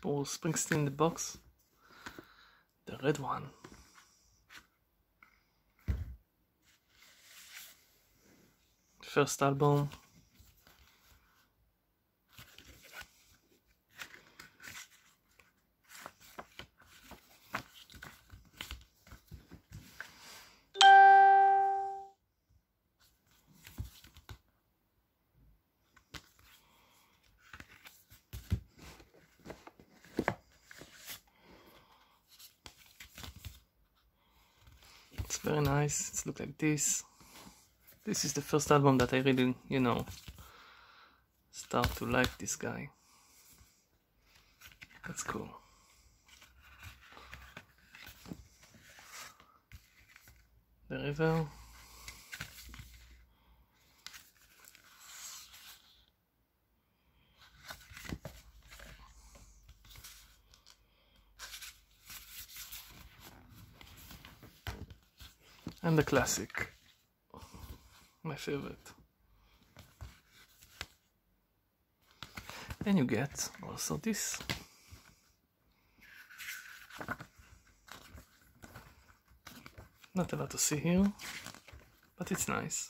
Bruce Springsteen, the box, the red one. First album. It's very nice. It's look like this. This is the first album that I really, start to like this guy. That's cool. The river. And the classic, my favorite. And you get also this. Not a lot to see here, but it's nice.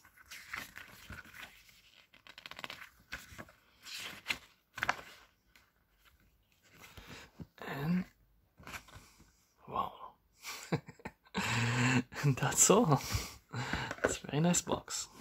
And wow. And that's all. It's a very nice box.